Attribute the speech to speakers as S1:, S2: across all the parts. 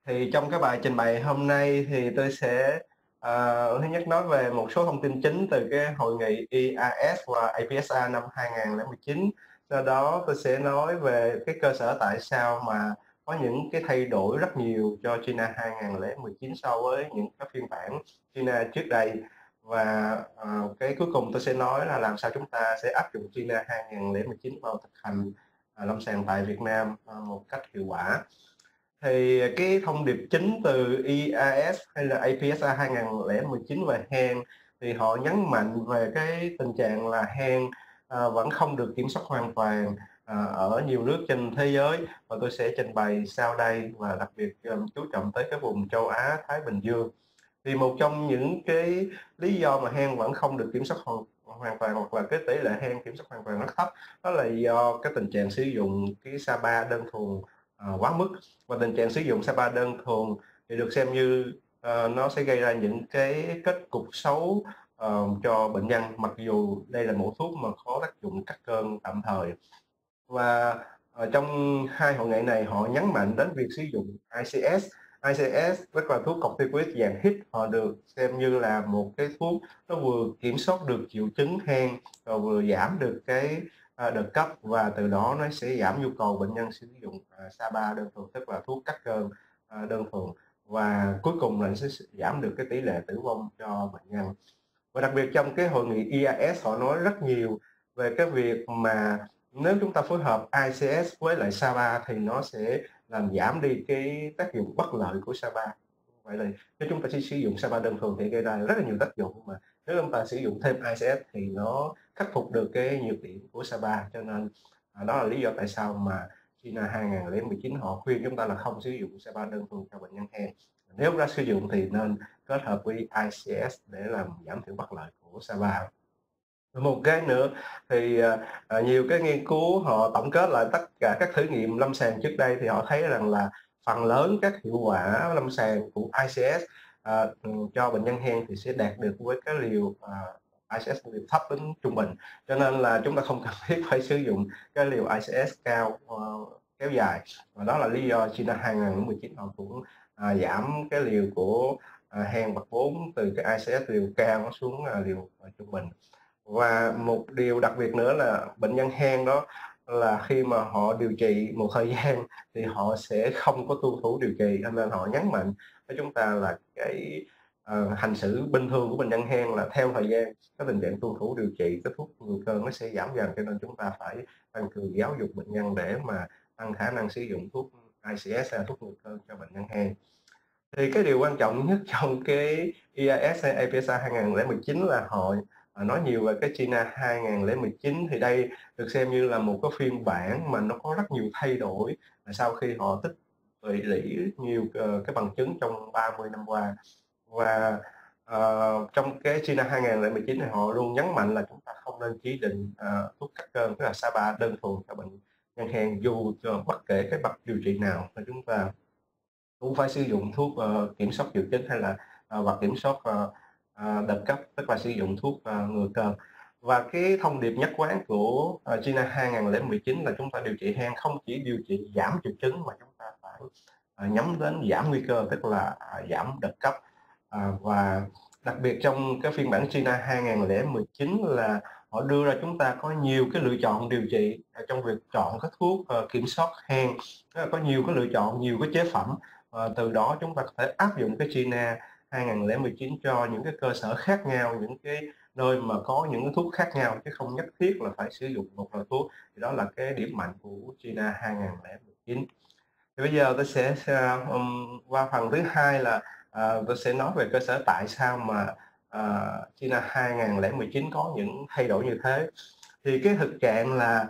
S1: Thì trong cái bài trình bày hôm nay thì tôi sẽ thứ nhất nói về một số thông tin chính từ cái hội nghị EAS và APSA năm 2019. Sau đó tôi sẽ nói về cái cơ sở tại sao mà có những cái thay đổi rất nhiều cho China 2019 so với những cái phiên bản China trước đây. Và cái cuối cùng tôi sẽ nói là làm sao chúng ta sẽ áp dụng China 2019 vào thực hành lâm sàng tại Việt Nam một cách hiệu quả. Thì cái thông điệp chính từ EAS hay là APSA 2019 về hen thì họ nhấn mạnh về cái tình trạng là hen vẫn không được kiểm soát hoàn toàn ở nhiều nước trên thế giới, và tôi sẽ trình bày sau đây, và đặc biệt chú trọng tới cái vùng châu Á Thái Bình Dương. Thì một trong những cái lý do mà hen vẫn không được kiểm soát hoàn toàn, hoặc là cái tỷ lệ hen kiểm soát hoàn toàn rất thấp, đó là do cái tình trạng sử dụng cái SAPA đơn thuần quá mức. Và tình trạng sử dụng SAPA đơn thuần thì được xem như nó sẽ gây ra những cái kết cục xấu cho bệnh nhân, mặc dù đây là một thuốc mà có tác dụng cắt cơn tạm thời. Và trong hai hội nghị này họ nhấn mạnh đến việc sử dụng ICS. ICS tức là thuốc corticoid dạng hít, họ được xem như là một cái thuốc nó vừa kiểm soát được triệu chứng hen và vừa giảm được cái đợt cấp, và từ đó nó sẽ giảm nhu cầu bệnh nhân sử dụng SAPA đơn thuần, tức là thuốc cắt cơn đơn thuần, và cuối cùng là sẽ giảm được cái tỷ lệ tử vong cho bệnh nhân. Và đặc biệt trong cái hội nghị EAS họ nói rất nhiều về cái việc mà nếu chúng ta phối hợp ICS với lại SAPA thì nó sẽ làm giảm đi cái tác dụng bất lợi của SAPA. Vậy là nếu chúng ta chỉ sử dụng SAPA đơn thuần thì gây ra rất là nhiều tác dụng, mà nếu chúng ta sử dụng thêm ICS thì nó khắc phục được cái nhược điểm của SAPA. Cho nên đó là lý do tại sao mà China 2019 họ khuyên chúng ta là không sử dụng SAPA đơn thuần cho bệnh nhân hen. Nếu đã sử dụng thì nên kết hợp với ICS để làm giảm thiểu bất lợi của SAPA. Một cái nữa thì nhiều cái nghiên cứu họ tổng kết lại tất cả các thử nghiệm lâm sàng trước đây, thì họ thấy rằng là phần lớn các hiệu quả lâm sàng của ICS cho bệnh nhân hen thì sẽ đạt được với cái liều ICS liều thấp đến trung bình, cho nên là chúng ta không cần thiết phải sử dụng cái liều ICS cao kéo dài. Và đó là lý do China 2019 họ cũng giảm cái liều của hen bậc 4 từ cái ICS liều cao nó xuống liều trung bình. Và một điều đặc biệt nữa là bệnh nhân hen đó là khi mà họ điều trị một thời gian thì họ sẽ không có tuân thủ điều trị, cho nên họ nhấn mạnh với chúng ta là cái hành xử bình thường của bệnh nhân hen là theo thời gian cái tình trạng tuân thủ điều trị cái thuốc ngừa cơn nó sẽ giảm dần, cho nên chúng ta phải tăng cường giáo dục bệnh nhân để mà tăng khả năng sử dụng thuốc ICS hay thuốc ngừa cơn cho bệnh nhân hen. Thì cái điều quan trọng nhất trong cái EIS hay APSA 2019 là họ nói nhiều về cái China 2019, thì đây được xem như là một cái phiên bản mà nó có rất nhiều thay đổi sau khi họ tích lũy nhiều cái bằng chứng trong 30 năm qua. Và trong cái China 2019 này họ luôn nhấn mạnh là chúng ta không nên chỉ định thuốc cắt cơn, tức là SAPA đơn thuần cho bệnh nhân hen, dù cho bất kể cái bậc điều trị nào mà chúng ta cũng phải sử dụng thuốc kiểm soát triệu chứng, hay là và kiểm soát đợt cấp, tức là sử dụng thuốc ngừa cơn. Và cái thông điệp nhất quán của China 2019 là chúng ta điều trị hen không chỉ điều trị giảm triệu chứng, mà chúng ta phải nhắm đến giảm nguy cơ, tức là giảm đợt cấp. Và đặc biệt trong cái phiên bản China 2019 là họ đưa ra chúng ta có nhiều cái lựa chọn điều trị trong việc chọn các thuốc kiểm soát hen, có nhiều cái lựa chọn, nhiều cái chế phẩm. Từ đó chúng ta có thể áp dụng cái China 2019 cho những cái cơ sở khác nhau, những cái nơi mà có những cái thuốc khác nhau, chứ không nhất thiết là phải sử dụng một loại thuốc. Thì đó là cái điểm mạnh của China 2019. Thì bây giờ tôi sẽ qua phần thứ hai là tôi sẽ nói về cơ sở tại sao mà China 2019 có những thay đổi như thế. Thì cái thực trạng là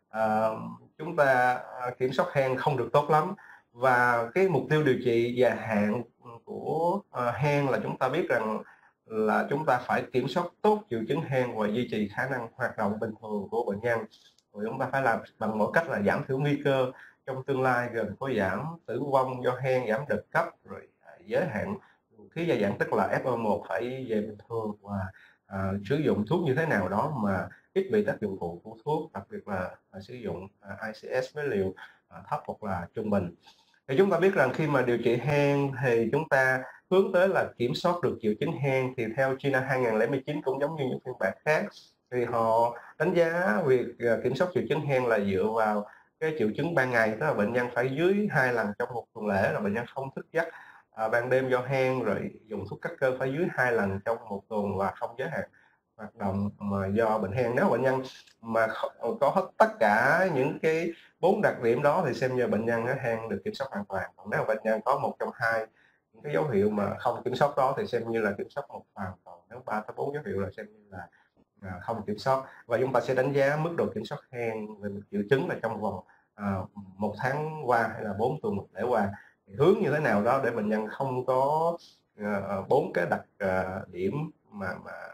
S1: chúng ta kiểm soát hen không được tốt lắm, và cái mục tiêu điều trị dài hạn của hen là chúng ta biết rằng là chúng ta phải kiểm soát tốt triệu chứng hen và duy trì khả năng hoạt động bình thường của bệnh nhân. Và chúng ta phải làm bằng mọi cách là giảm thiểu nguy cơ trong tương lai, gồm có giảm tử vong do hen, giảm đợt cấp, rồi giới hạn khí gia giảm, tức là FO1 phải về bình thường, và sử dụng thuốc như thế nào đó mà ít bị tác dụng phụ của thuốc, đặc biệt là sử dụng ICS với liều thấp hoặc là trung bình. Thì chúng ta biết rằng khi mà điều trị hen thì chúng ta hướng tới là kiểm soát được triệu chứng hen, thì theo GINA 2019 cũng giống như những phiên bản khác, thì họ đánh giá việc, kiểm soát triệu chứng hen là dựa vào cái triệu chứng ban ngày, tức là bệnh nhân phải dưới 2 lần trong một tuần lễ, là bệnh nhân không thức giấc, ban đêm do hen, rồi dùng thuốc cắt cơn phải dưới 2 lần trong một tuần và không giới hạn hoạt động mà do bệnh hen. Nếu bệnh nhân mà có hết tất cả những cái 4 đặc điểm đó thì xem như bệnh nhân hen được kiểm soát hoàn toàn. Còn nếu bệnh nhân có một trong hai những cái dấu hiệu mà không kiểm soát đó thì xem như là kiểm soát một phần, còn nếu 3 tới 4 dấu hiệu là xem như là không kiểm soát. Và chúng ta sẽ đánh giá mức độ kiểm soát hen về một triệu chứng là trong vòng 1 tháng qua hay là 4 tuần lễ qua, thì hướng như thế nào đó để bệnh nhân không có 4 cái đặc điểm mà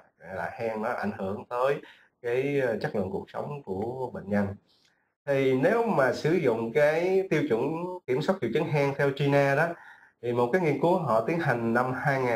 S1: là hen nó ảnh hưởng tới cái chất lượng cuộc sống của bệnh nhân. Thì nếu mà sử dụng cái tiêu chuẩn kiểm soát triệu chứng hen theo GINA đó, thì một cái nghiên cứu họ tiến hành năm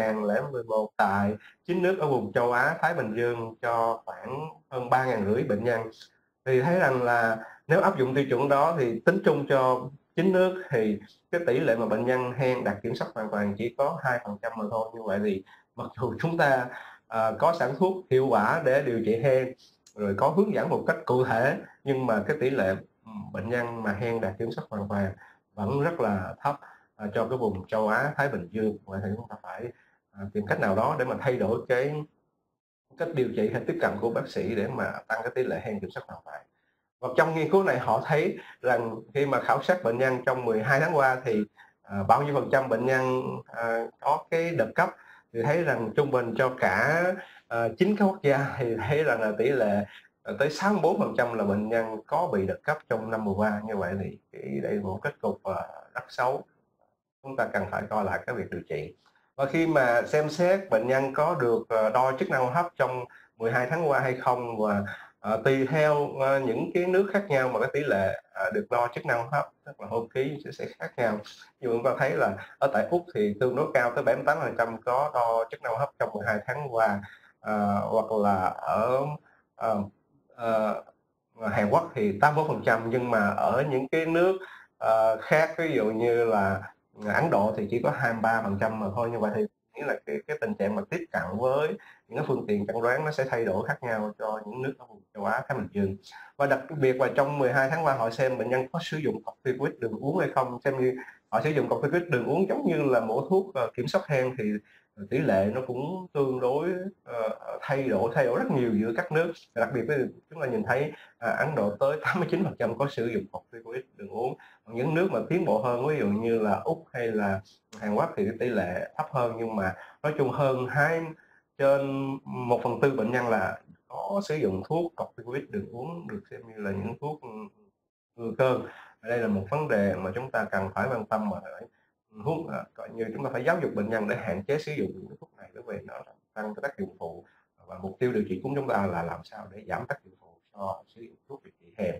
S1: 2011 tại 9 nước ở vùng châu Á Thái Bình Dương cho khoảng hơn 3.500 bệnh nhân, thì thấy rằng là nếu áp dụng tiêu chuẩn đó thì tính chung cho 9 nước thì cái tỷ lệ mà bệnh nhân hen đạt kiểm soát hoàn toàn chỉ có 2% mà thôi. Như vậy thì mặc dù chúng ta có sản thuốc hiệu quả để điều trị hen, rồi có hướng dẫn một cách cụ thể, nhưng mà cái tỷ lệ bệnh nhân mà hen đạt kiểm soát hoàn toàn vẫn rất là thấp cho cái vùng châu Á Thái Bình Dương. Vậy thì chúng ta phải tìm cách nào đó để mà thay đổi cái cách điều trị hay tiếp cận của bác sĩ để mà tăng cái tỷ lệ hen kiểm soát hoàn toàn. Và trong nghiên cứu này họ thấy rằng khi mà khảo sát bệnh nhân trong 12 tháng qua thì bao nhiêu phần trăm bệnh nhân có cái đợt cấp, thì thấy rằng trung bình cho cả 9 cái quốc gia thì thấy rằng là tỷ lệ tới 64% là bệnh nhân có bị đợt cấp trong năm vừa qua. Như vậy thì đây là một kết cục rất xấu, chúng ta cần phải coi lại cái việc điều trị. Và khi mà xem xét bệnh nhân có được đo chức năng hô hấp trong 12 tháng qua hay không, và tùy theo những cái nước khác nhau mà cái tỷ lệ được đo chức năng hô hấp, tức là hô khí sẽ khác nhau. Như chúng ta thấy là ở tại Úc thì tương đối cao tới 78% có đo chức năng hô hấp trong 12 tháng qua, hoặc là ở ờ, ờ, Hàn Quốc thì 81%, nhưng mà ở những cái nước khác, ví dụ như là Ấn Độ thì chỉ có 23% mà thôi. Như vậy thì nghĩa là cái tình trạng mà tiếp cận với những cái phương tiện chẩn đoán nó sẽ thay đổi khác nhau cho những nước ở vùng châu Á Thái Bình Dương. Và đặc biệt là trong 12 tháng qua họ xem bệnh nhân có sử dụng corticoid đường uống hay không, xem như họ sử dụng corticoid đường uống giống như là mỗi thuốc kiểm soát hen, thì tỷ lệ nó cũng tương đối thay đổi rất nhiều giữa các nước. Đặc biệt là chúng ta nhìn thấy Ấn Độ tới 89% có sử dụng corticoid đường uống. Còn những nước mà tiến bộ hơn, ví dụ như là Úc hay là Hàn Quốc thì cái tỷ lệ thấp hơn, nhưng mà nói chung hơn 2 trên 1/4 bệnh nhân là có sử dụng thuốc corticoid đường uống, được xem như là những thuốc ngừa cơn. Đây là một vấn đề mà chúng ta cần phải quan tâm, mà phải coi như chúng ta phải giáo dục bệnh nhân để hạn chế sử dụng những thuốc này, bởi vì nó tăng cái tác dụng phụ, và mục tiêu điều trị của chúng ta là làm sao để giảm tác dụng phụ cho sử dụng thuốc điều trị hen.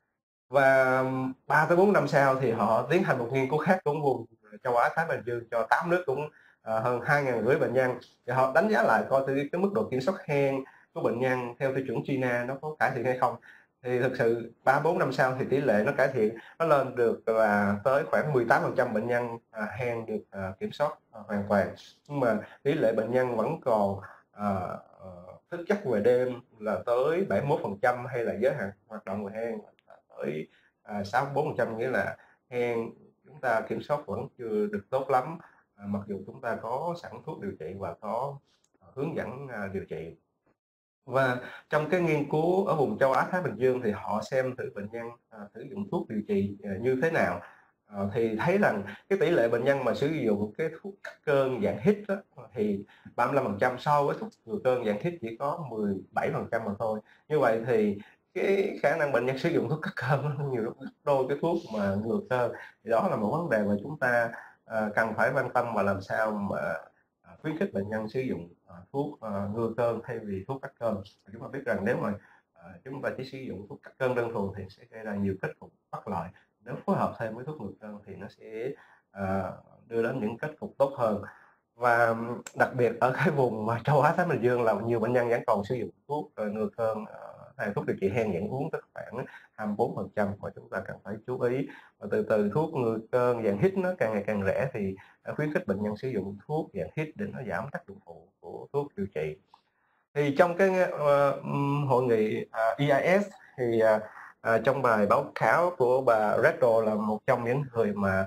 S1: Và 3 tới 4 năm sau thì họ tiến hành một nghiên cứu khác cũng vùng châu Á Thái Bình Dương cho 8 nước, cũng hơn 2.500 bệnh nhân, thì họ đánh giá lại coi cái mức độ kiểm soát hen của bệnh nhân theo tiêu chuẩn GINA nó có cải thiện hay không. Thì thực sự 3-4 năm sau thì tỷ lệ nó cải thiện, nó lên được là tới khoảng 18% bệnh nhân hen được kiểm soát hoàn toàn. Nhưng mà tỷ lệ bệnh nhân vẫn còn thức giấc về đêm là tới 71%, hay là giới hạn hoạt động về hen tới 64%, nghĩa là hen chúng ta kiểm soát vẫn chưa được tốt lắm, mặc dù chúng ta có sẵn thuốc điều trị và có hướng dẫn điều trị. Và trong cái nghiên cứu ở vùng châu Á Thái Bình Dương thì họ xem thử bệnh nhân sử dụng thuốc điều trị như thế nào, thì thấy rằng cái tỷ lệ bệnh nhân mà sử dụng cái thuốc cắt cơn dạng hít đó, thì 35%, so với thuốc ngừa cơn dạng hít chỉ có 17% mà thôi. Như vậy thì cái khả năng bệnh nhân sử dụng thuốc cắt cơn nó nhiều lúc gấp đôi cái thuốc mà ngừa cơn. Thì đó là một vấn đề mà chúng ta cần phải quan tâm, và làm sao mà khuyến khích bệnh nhân sử dụng thuốc ngừa cơn thay vì thuốc cắt cơn. Chúng ta biết rằng nếu mà chúng ta chỉ sử dụng thuốc cắt cơn đơn thuần thì sẽ gây ra nhiều kết cục bất lợi. Nếu phối hợp thêm với thuốc ngừa cơn thì nó sẽ đưa đến những kết cục tốt hơn. Và đặc biệt ở cái vùng châu Á Thái Bình Dương là nhiều bệnh nhân vẫn còn sử dụng thuốc ngừa cơn hay thuốc điều trị hen dạng uống tức khoảng 24% mà chúng ta cần phải chú ý. Và từ từ thuốc ngừa cơn dạng hít nó càng ngày càng rẻ thì khuyến khích bệnh nhân sử dụng thuốc dạng hít để nó giảm tác dụng phụ của thuốc điều trị. Thì trong cái hội nghị EIS thì trong bài báo cáo của bà Rachel là một trong những người mà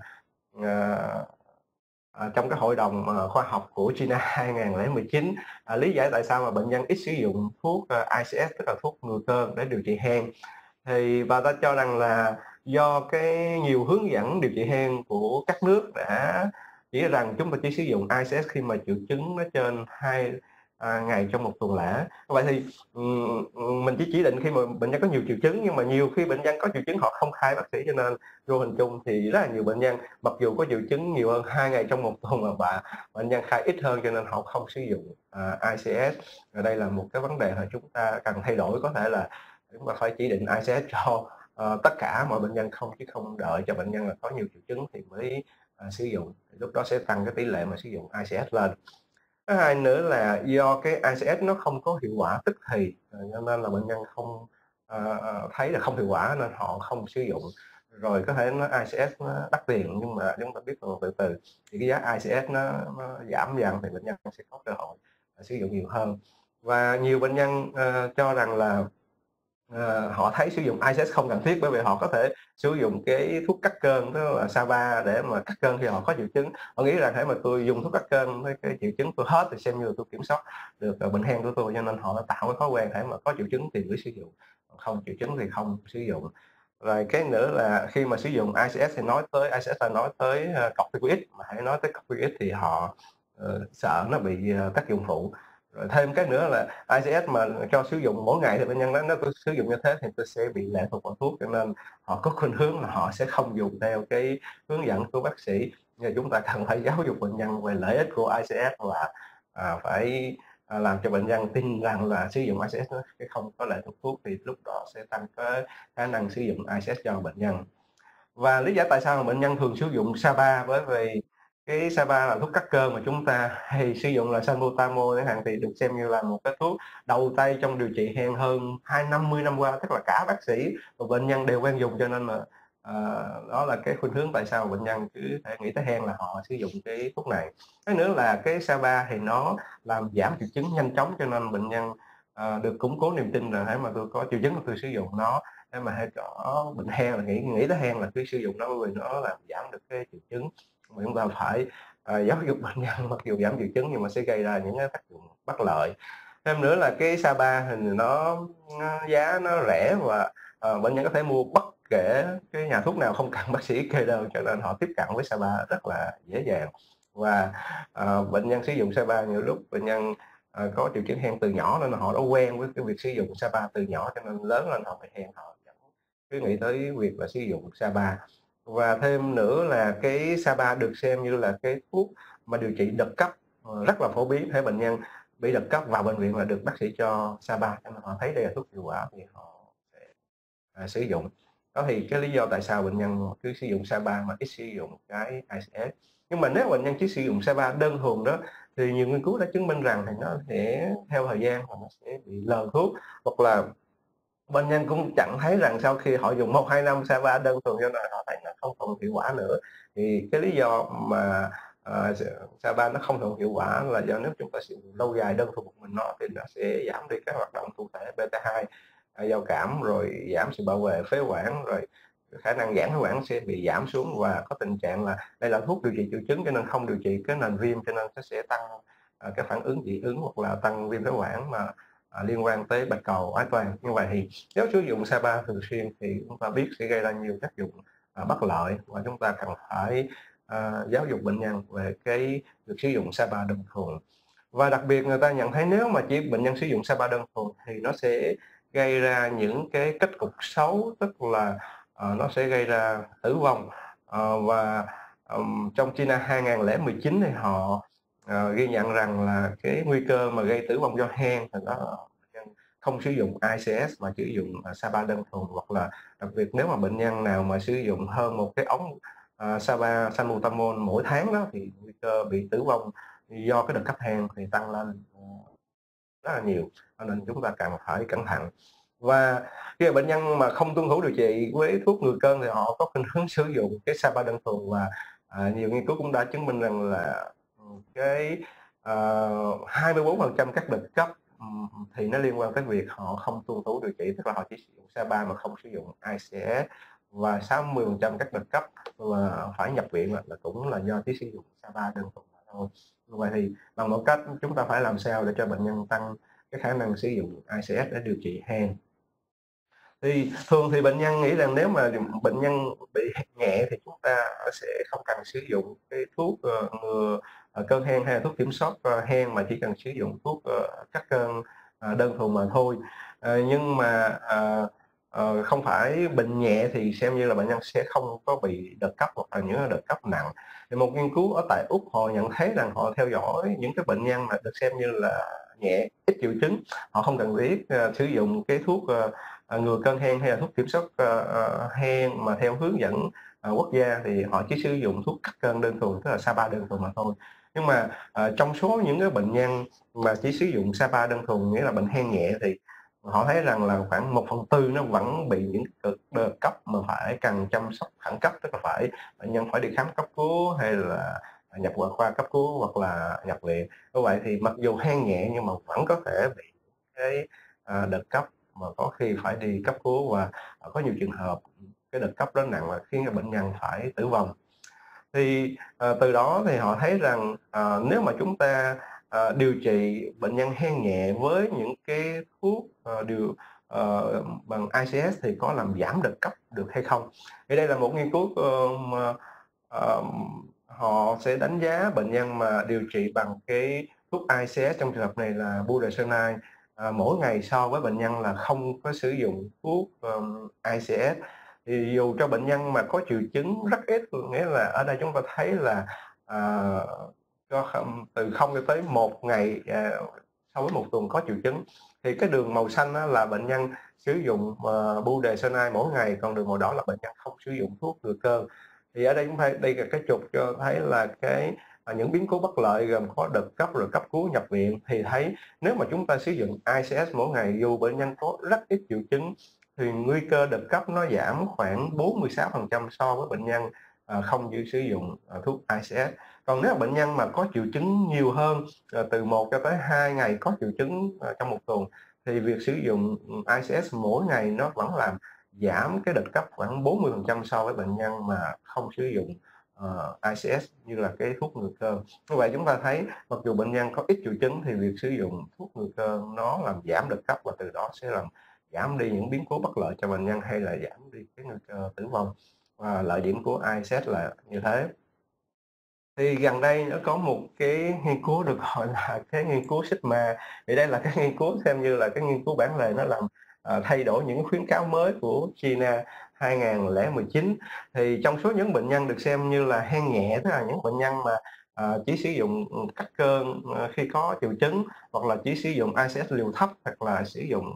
S1: trong cái hội đồng khoa học của China 2019 lý giải tại sao mà bệnh nhân ít sử dụng thuốc ICS tức là thuốc ngừa cơn để điều trị hen. Thì bà ta cho rằng là do cái nhiều hướng dẫn điều trị hen của các nước đã chỉ rằng chúng ta chỉ sử dụng ICS khi mà triệu chứng nó trên 2 ngày trong một tuần lễ. Vậy thì mình chỉ định khi mà bệnh nhân có nhiều triệu chứng, nhưng mà nhiều khi bệnh nhân có triệu chứng họ không khai bác sĩ, cho nên vô hình chung thì rất là nhiều bệnh nhân mặc dù có triệu chứng nhiều hơn 2 ngày trong một tuần mà bệnh nhân khai ít hơn, cho nên họ không sử dụng ICS. Và đây là một cái vấn đề mà chúng ta cần thay đổi, có thể là chúng ta phải chỉ định ICS cho tất cả mọi bệnh nhân chứ không đợi cho bệnh nhân là có nhiều triệu chứng thì mới sử dụng. Lúc đó sẽ tăng cái tỷ lệ mà sử dụng ICS lên. Thứ hai nữa là do cái ICS nó không có hiệu quả tức thì, cho nên là bệnh nhân không thấy là không hiệu quả nên họ không sử dụng. Rồi có thể nó ICS nó đắt tiền, nhưng mà chúng ta biết rằng từ từ thì cái giá ICS nó giảm dần thì bệnh nhân sẽ có cơ hội sử dụng nhiều hơn. Và nhiều bệnh nhân cho rằng là họ thấy sử dụng ICS không cần thiết, bởi vì họ có thể sử dụng cái thuốc cắt cơn đó là Saba để mà cắt cơn khi họ có triệu chứng. Họ nghĩ rằng hãy mà tôi dùng thuốc cắt cơn với cái triệu chứng tôi hết thì xem như là tôi kiểm soát được bệnh hen của tôi, cho nên họ đã tạo cái thói quen hãy mà có triệu chứng thì mới sử dụng, không triệu chứng thì không sử dụng. Rồi cái nữa là khi mà sử dụng ICS thì nói tới ICS là nói tới corticoid, mà hãy nói tới corticoid thì họ sợ nó bị tác dụng phụ. Rồi thêm cái nữa là ICS mà cho sử dụng mỗi ngày thì bệnh nhân nói nếu tôi sử dụng như thế thì tôi sẽ bị lệ thuộc vào thuốc, cho nên họ có khuynh hướng là họ sẽ không dùng theo cái hướng dẫn của bác sĩ. Nhưng chúng ta cần phải giáo dục bệnh nhân về lợi ích của ICS và phải làm cho bệnh nhân tin rằng là sử dụng ICS nó sẽ không có lệ thuộc thuốc, thì lúc đó sẽ tăng cái khả năng sử dụng ICS cho bệnh nhân. Và lý giải tại sao mà bệnh nhân thường sử dụng Saba, bởi vì cái Saba là thuốc cắt cơn mà chúng ta hay sử dụng là salbutamol chẳng hạn, thì được xem như là một cái thuốc đầu tay trong điều trị hen hơn 50 năm qua, tức là cả bác sĩ và bệnh nhân đều quen dùng, cho nên là đó là cái khuynh hướng tại sao bệnh nhân cứ thể nghĩ tới hen là họ sử dụng cái thuốc này. Cái nữa là cái Saba thì nó làm giảm triệu chứng nhanh chóng, cho nên bệnh nhân được củng cố niềm tin rằng hãy mà tôi có triệu chứng là tôi sử dụng nó, để mà hay có bệnh hen là nghĩ tới hen là cứ sử dụng nó, bởi vì nó làm giảm được cái triệu chứng. Mà chúng ta phải giáo dục bệnh nhân, mặc dù giảm triệu chứng nhưng mà sẽ gây ra những cái tác dụng bất lợi. Thêm nữa là cái Saba thì nó giá nó rẻ và bệnh nhân có thể mua bất kể cái nhà thuốc nào, không cần bác sĩ kê đơn, cho nên họ tiếp cận với Saba rất là dễ dàng. Và bệnh nhân sử dụng Saba nhiều lúc bệnh nhân có triệu chứng hen từ nhỏ nên là họ đã quen với cái việc sử dụng Saba từ nhỏ, cho nên lớn lên họ bị hen họ cứ nghĩ tới việc là sử dụng Saba. Và thêm nữa là cái Saba được xem như là cái thuốc mà điều trị đợt cấp rất là phổ biến. Thấy bệnh nhân bị đợt cấp vào bệnh viện là được bác sĩ cho Saba, cho nên họ thấy đây là thuốc hiệu quả thì họ sẽ sử dụng. Đó thì cái lý do tại sao bệnh nhân cứ sử dụng Saba mà ít sử dụng cái ICS. Nhưng mà nếu bệnh nhân chỉ sử dụng Saba đơn thuần đó thì nhiều nghiên cứu đã chứng minh rằng thì nó sẽ theo thời gian và nó sẽ bị lờ thuốc, hoặc là bệnh nhân cũng chẳng thấy rằng sau khi họ dùng 1-2 năm Saba đơn thuần cho nên họ thấy nó không còn hiệu quả nữa. Thì cái lý do mà Saba nó không còn hiệu quả là do nếu chúng ta sử dụng lâu dài đơn thuần một mình nó thì nó sẽ giảm đi các hoạt động thụ thể beta-2 giao cảm, rồi giảm sự bảo vệ phế quản, rồi khả năng giãn phế quản sẽ bị giảm xuống, và có tình trạng là đây là thuốc điều trị triệu chứng cho nên không điều trị cái nền viêm, cho nên nó sẽ tăng cái phản ứng dị ứng hoặc là tăng viêm phế quản mà liên quan tới bạch cầu ái toan. Như vậy thì nếu sử dụng Saba thường xuyên thì chúng ta biết sẽ gây ra nhiều tác dụng bất lợi, và chúng ta cần phải giáo dục bệnh nhân về cái việc sử dụng Saba đơn thuần. Và đặc biệt người ta nhận thấy nếu mà chỉ bệnh nhân sử dụng Saba đơn thuần thì nó sẽ gây ra những cái kết cục xấu, tức là nó sẽ gây ra tử vong. Và trong China 2019 thì họ ghi nhận rằng là cái nguy cơ mà gây tử vong do hen thì nó không sử dụng ICS mà sử dụng Saba đơn thuần, hoặc là đặc biệt nếu mà bệnh nhân nào mà sử dụng hơn một cái ống Saba salbutamol mỗi tháng đó thì nguy cơ bị tử vong do cái đợt cấp hen thì tăng lên rất là nhiều, nên chúng ta cần phải cẩn thận. Và khi mà bệnh nhân mà không tuân thủ điều trị với thuốc ngừa cơn thì họ có khuynh hướng sử dụng cái SAPA đơn thuần, và nhiều nghiên cứu cũng đã chứng minh rằng là cái 24% các đợt cấp thì nó liên quan tới việc họ không tuân thủ điều trị, tức là họ chỉ sử dụng SAPA mà không sử dụng ICS, và 60% các đợt cấp mà phải nhập viện là cũng là do chỉ sử dụng SAPA đơn thuần mà thôi. Vậy thì bằng mọi cách chúng ta phải làm sao để cho bệnh nhân tăng cái khả năng sử dụng ICS để điều trị hen. Thì thường thì bệnh nhân nghĩ rằng nếu mà bệnh nhân bị nhẹ thì chúng ta sẽ không cần sử dụng cái thuốc ngừa cơn hen hay là thuốc kiểm soát hen, mà chỉ cần sử dụng thuốc cắt cơn đơn thuần mà thôi. Nhưng mà không phải bệnh nhẹ thì xem như là bệnh nhân sẽ không có bị đợt cấp hoặc là những đợt cấp nặng. Thì một nghiên cứu ở tại Úc họ nhận thấy rằng họ theo dõi những cái bệnh nhân mà được xem như là nhẹ, ít triệu chứng, họ không cần thiết sử dụng cái thuốc ngừa cơn hen hay là thuốc kiểm soát hen mà theo hướng dẫn quốc gia, thì họ chỉ sử dụng thuốc cắt cơn đơn thuần, tức là SAPA đơn thuần mà thôi. Nhưng mà trong số những cái bệnh nhân mà chỉ sử dụng SAPA đơn thuần, nghĩa là bệnh hen nhẹ, thì họ thấy rằng là khoảng 1/4 nó vẫn bị những đợt cấp mà phải cần chăm sóc khẩn cấp, tức là bệnh nhân phải đi khám cấp cứu hay là nhập khoa cấp cứu hoặc là nhập viện. Như vậy thì mặc dù hen nhẹ nhưng mà vẫn có thể bị cái đợt cấp mà có khi phải đi cấp cứu, và có nhiều trường hợp cái đợt cấp đó nặng và khiến cho bệnh nhân phải tử vong. Thì từ đó thì họ thấy rằng nếu mà chúng ta điều trị bệnh nhân hen nhẹ với những cái thuốc bằng ICS thì có làm giảm đợt cấp được hay không. Thì đây là một nghiên cứu mà họ sẽ đánh giá bệnh nhân mà điều trị bằng cái thuốc ICS, trong trường hợp này là budesonide, mỗi ngày so với bệnh nhân là không có sử dụng thuốc ICS. Thì dù cho bệnh nhân mà có triệu chứng rất ít, nghĩa là ở đây chúng ta thấy là từ 0 cho tới 1 ngày so với 1 tuần có triệu chứng, thì cái đường màu xanh là bệnh nhân sử dụng budesonide mỗi ngày, còn đường màu đỏ là bệnh nhân không sử dụng thuốc ngừa cơn. Thì ở đây chúng ta đây là cái trục cho thấy là những biến cố bất lợi gồm có đợt cấp rồi cấp cứu nhập viện. Thì thấy nếu mà chúng ta sử dụng ICS mỗi ngày dù bệnh nhân có rất ít triệu chứng thì nguy cơ đợt cấp nó giảm khoảng 46% so với bệnh nhân không sử dụng thuốc ICS. Còn nếu bệnh nhân mà có triệu chứng nhiều hơn, từ 1 cho tới 2 ngày có triệu chứng trong 1 tuần, thì việc sử dụng ICS mỗi ngày nó vẫn làm giảm cái đợt cấp khoảng 40% so với bệnh nhân mà không sử dụng ICS như là cái thuốc ngừa cơn. Như vậy chúng ta thấy mặc dù bệnh nhân có ít triệu chứng thì việc sử dụng thuốc ngừa cơn nó làm giảm đợt cấp, và từ đó sẽ làm giảm đi những biến cố bất lợi cho bệnh nhân hay là giảm đi cái nguy cơ tử vong. Và lợi điểm của ICS là như thế. Thì gần đây nó có một cái nghiên cứu được gọi là cái nghiên cứu Sigma. Thì đây là cái nghiên cứu xem như là cái nghiên cứu bản lề, nó làm thay đổi những khuyến cáo mới của China 2019. Thì trong số những bệnh nhân được xem như là hen nhẹ, tức là những bệnh nhân mà chỉ sử dụng cắt cơn khi có triệu chứng, hoặc là chỉ sử dụng ICS liều thấp, hoặc là sử dụng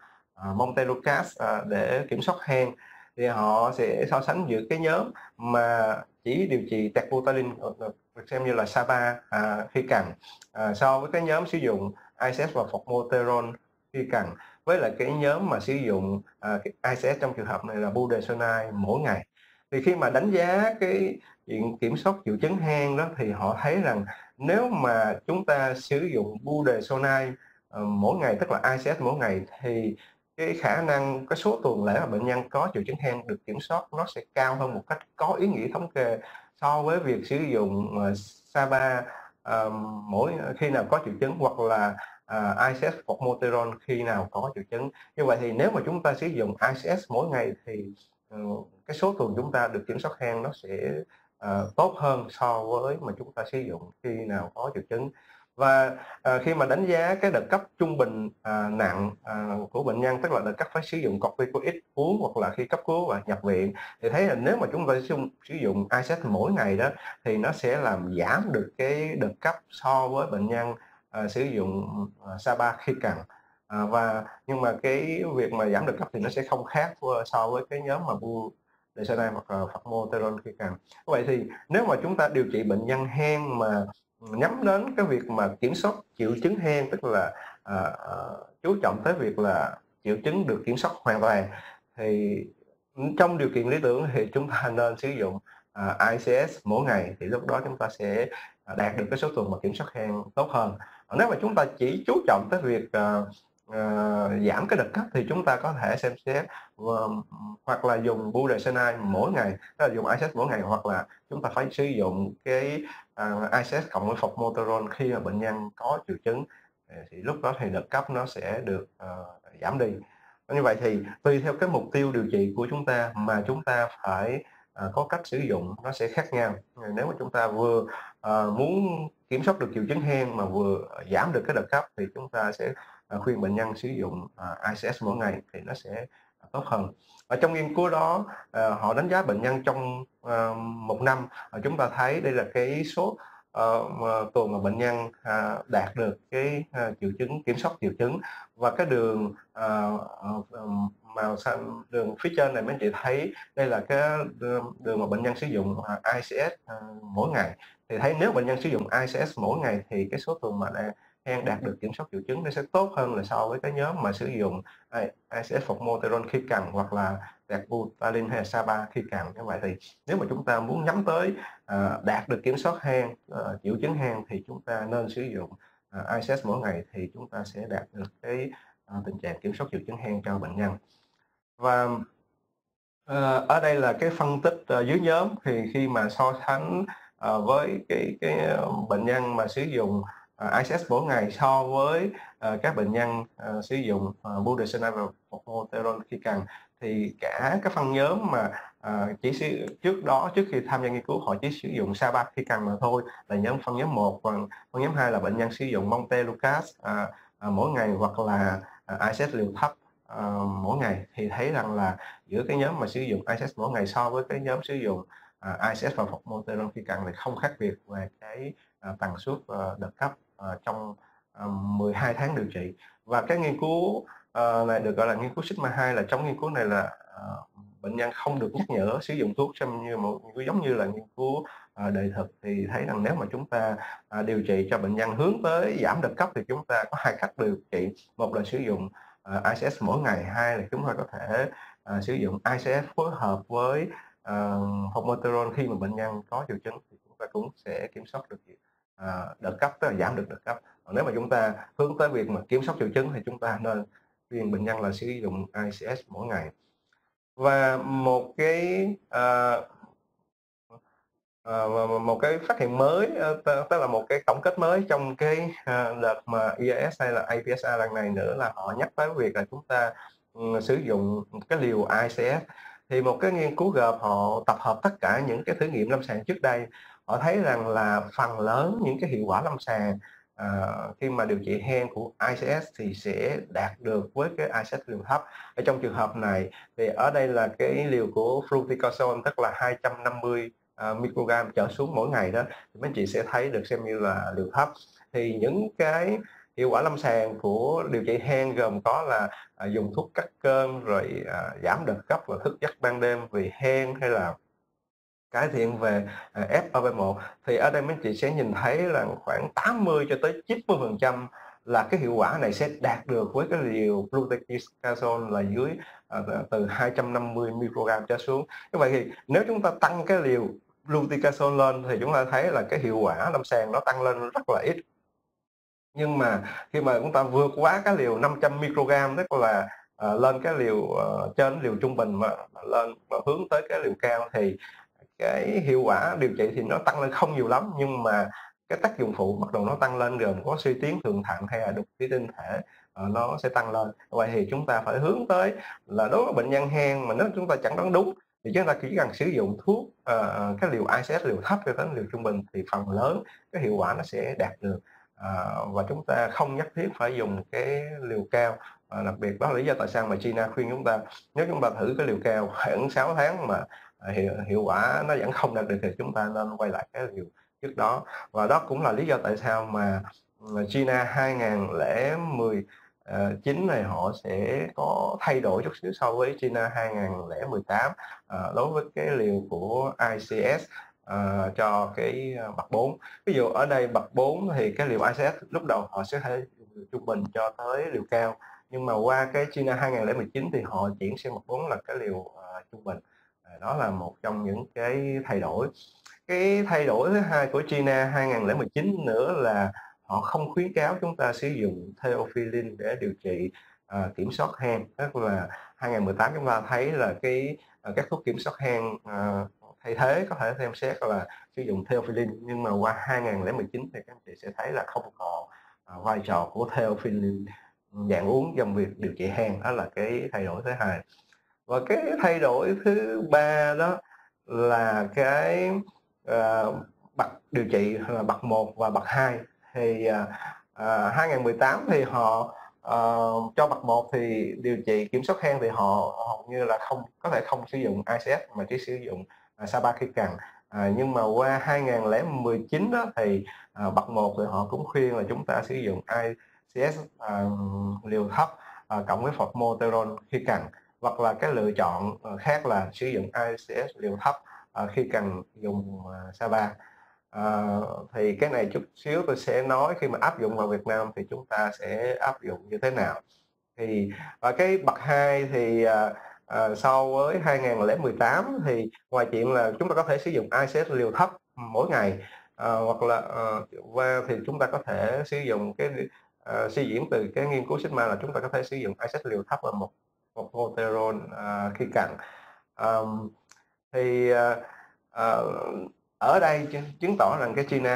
S1: montelukast để kiểm soát hen, thì họ sẽ so sánh giữa cái nhóm mà chỉ điều trị tacrolimus xem như là SAPA khi cần, so với cái nhóm sử dụng ICS và formoterol khi cần, với lại cái nhóm mà sử dụng ICS trong trường hợp này là budesonide mỗi ngày. Thì khi mà đánh giá cái chuyện kiểm soát triệu chứng hen đó, thì họ thấy rằng nếu mà chúng ta sử dụng budesonide mỗi ngày, tức là ICS mỗi ngày, thì cái khả năng, cái số tuần lễ mà bệnh nhân có triệu chứng hen được kiểm soát nó sẽ cao hơn một cách có ý nghĩa thống kê so với việc sử dụng SAPA mỗi khi nào có triệu chứng, hoặc là ICS formoterol khi nào có triệu chứng. Như vậy thì nếu mà chúng ta sử dụng ICS mỗi ngày thì cái số tuần chúng ta được kiểm soát hen nó sẽ tốt hơn so với mà chúng ta sử dụng khi nào có triệu chứng. Và khi mà đánh giá cái đợt cấp trung bình nặng của bệnh nhân, tức là đợt cấp phải sử dụng corticoid uống hoặc là khi cấp cứu và nhập viện, thì thấy là nếu mà chúng ta sử dụng ICS mỗi ngày đó thì nó sẽ làm giảm được cái đợt cấp so với bệnh nhân sử dụng SAPA khi cần. Nhưng mà cái việc mà giảm đợt cấp thì nó sẽ không khác so với cái nhóm mà budesonide hoặc là formoterol khi cần. Vậy thì nếu mà chúng ta điều trị bệnh nhân hen mà nhắm đến cái việc mà kiểm soát triệu chứng hen, tức là chú trọng tới việc là triệu chứng được kiểm soát hoàn toàn. Thì trong điều kiện lý tưởng thì chúng ta nên sử dụng ICS mỗi ngày, thì lúc đó chúng ta sẽ đạt được cái số tuần mà kiểm soát hen tốt hơn. Nếu mà chúng ta chỉ chú trọng tới việc giảm cái đợt cấp thì chúng ta có thể xem xét hoặc là dùng budesonide mỗi ngày, tức là dùng ICS mỗi ngày, hoặc là chúng ta phải sử dụng cái ICS cộng với formoterol khi mà bệnh nhân có triệu chứng, thì lúc đó thì đợt cấp nó sẽ được giảm đi. Như vậy thì tùy theo cái mục tiêu điều trị của chúng ta mà chúng ta phải có cách sử dụng nó sẽ khác nhau. Nếu mà chúng ta vừa muốn kiểm soát được triệu chứng hen mà vừa giảm được cái đợt cấp thì chúng ta sẽ khuyên bệnh nhân sử dụng ICS mỗi ngày thì nó sẽ tốt hơn. Ở trong nghiên cứu đó họ đánh giá bệnh nhân trong 1 năm, chúng ta thấy đây là cái số tuần mà bệnh nhân đạt được cái triệu chứng, kiểm soát triệu chứng, và cái đường màu xanh, đường phía trên này mấy anh chị thấy đây là cái đường mà bệnh nhân sử dụng ICS mỗi ngày. Thì thấy nếu bệnh nhân sử dụng ICS mỗi ngày thì cái số tuần mà hen đạt được kiểm soát triệu chứng nó sẽ tốt hơn là so với cái nhóm mà sử dụng ICS formoterol khi cần, hoặc là dabutalin hay là saba khi cần. Như vậy thì nếu mà chúng ta muốn nhắm tới đạt được kiểm soát hen, triệu chứng hen, thì chúng ta nên sử dụng ICS mỗi ngày thì chúng ta sẽ đạt được cái tình trạng kiểm soát triệu chứng hen cho bệnh nhân. Và ở đây là cái phân tích dưới nhóm, thì khi mà so sánh với cái bệnh nhân mà sử dụng ICS mỗi ngày so với các bệnh nhân sử dụng budesonide và formoterol khi cần, thì cả cái phân nhóm mà trước khi tham gia nghiên cứu họ chỉ sử dụng saba khi cần mà thôi, là phân nhóm 1, còn phân nhóm 2 là bệnh nhân sử dụng montelukast mỗi ngày hoặc là ICS liều thấp mỗi ngày, thì thấy rằng là giữa cái nhóm mà sử dụng ICS mỗi ngày so với cái nhóm sử dụng ICS và formoterol khi cần thì không khác biệt về cái tần suất đợt cấp trong 12 tháng điều trị. Và cái nghiên cứu này được gọi là nghiên cứu Sigma 2, là trong nghiên cứu này là bệnh nhân không được nhắc nhở sử dụng thuốc giống như là nghiên cứu đời thực, thì thấy rằng nếu mà chúng ta điều trị cho bệnh nhân hướng tới giảm đợt cấp thì chúng ta có 2 cách điều trị. Một là sử dụng ICS mỗi ngày, 2 là chúng ta có thể sử dụng ICS phối hợp với formoterol khi mà bệnh nhân có triệu chứng, thì chúng ta cũng sẽ kiểm soát được đợt cấp, tức là giảm được đợt cấp. Còn nếu mà chúng ta hướng tới việc mà kiểm soát triệu chứng thì chúng ta nên khuyên bệnh nhân là sử dụng ICS mỗi ngày. Và một cái phát hiện mới, tức là một cái tổng kết mới trong cái đợt mà EAS hay là APSA lần này nữa, là họ nhắc tới việc là chúng ta sử dụng cái liều ICS. Thì một cái nghiên cứu gộp họ tập hợp tất cả những cái thử nghiệm lâm sàng trước đây, họ thấy rằng là phần lớn những cái hiệu quả lâm sàng khi mà điều trị hen của ICS thì sẽ đạt được với cái ICS liều thấp. Ở trong trường hợp này thì ở đây là cái liều của fluticasone, tức là 250 microgram trở xuống mỗi ngày đó, thì mấy anh chị sẽ thấy được xem như là liều thấp. Thì những cái hiệu quả lâm sàng của điều trị hen gồm có là dùng thuốc cắt cơn, rồi giảm đợt cấp và thức giấc ban đêm vì hen, hay là cải thiện về FOB1. Thì ở đây mấy anh chị sẽ nhìn thấy là khoảng 80 cho tới 90% là cái hiệu quả này sẽ đạt được với cái liều fluticasone là dưới từ 250 microgram trở xuống. Như vậy thì nếu chúng ta tăng cái liều fluticasone lên thì chúng ta thấy là cái hiệu quả lâm sàng nó tăng lên rất là ít. Nhưng mà khi mà chúng ta vượt quá cái liều 500 microgram, tức là lên cái liều trên liều trung bình mà lên và hướng tới cái liều cao, thì cái hiệu quả điều trị thì nó tăng lên không nhiều lắm, nhưng mà cái tác dụng phụ bắt đầu nó tăng lên, gồm có suy tuyến thượng thận hay là đục thủy tinh thể nó sẽ tăng lên. Vậy thì chúng ta phải hướng tới là đối với bệnh nhân hen mà nếu chúng ta chẩn đoán đúng thì chúng ta chỉ cần sử dụng thuốc cái liều ICS liều thấp cho đến liều trung bình thì phần lớn cái hiệu quả nó sẽ đạt được, và chúng ta không nhất thiết phải dùng cái liều cao. Đặc biệt đó là lý do tại sao mà Gina khuyên chúng ta, nếu chúng ta thử cái liều cao khoảng 6 tháng mà hiệu quả nó vẫn không đạt được thì chúng ta nên quay lại cái liều trước đó. Và đó cũng là lý do tại sao mà Gina 2019 này họ sẽ có thay đổi chút xíu so với Gina 2018 đối với cái liều của ICS cho cái bậc 4. Ví dụ ở đây bậc 4 thì cái liều ICS lúc đầu họ sẽ thể trung bình cho tới liều cao, Nhưng mà qua cái Gina 2019 thì họ chuyển sang 1/4 là cái liều trung bình. Đó là một trong những cái thay đổi. Cái thay đổi thứ hai của Gina 2019 nữa là họ không khuyến cáo chúng ta sử dụng theophylline để điều trị kiểm soát hen. Tức là 2018 chúng ta thấy là các thuốc kiểm soát hen thay thế có thể xem xét là sử dụng theophylline, nhưng mà qua 2019 thì các anh chị sẽ thấy là không còn vai trò của theophylline dạng uống trong việc điều trị hen. Đó là cái thay đổi thứ hai. Và cái thay đổi thứ ba đó là cái bậc điều trị là bậc 1 và bậc 2. Thì 2018 thì họ cho bậc 1 thì điều trị kiểm soát hen thì họ hầu như là có thể không sử dụng ICS mà chỉ sử dụng SABA khi cần. Nhưng mà qua 2019 đó thì bậc 1 thì họ cũng khuyên là chúng ta sử dụng ICS liều thấp cộng với formoterol khi cần, hoặc là cái lựa chọn khác là sử dụng ICS liều thấp khi cần dùng SABA. Thì cái này chút xíu tôi sẽ nói khi mà áp dụng vào Việt Nam thì chúng ta sẽ áp dụng như thế nào. Thì cái bậc 2 thì so với 2018 thì ngoài chuyện là chúng ta có thể sử dụng ICS liều thấp mỗi ngày, hoặc là và thì chúng ta có thể sử dụng cái suy diễn từ cái nghiên cứu Sigma là chúng ta có thể sử dụng ICS liều thấp là một formoterol khi cần. Thì ở đây chứng tỏ rằng cái Gina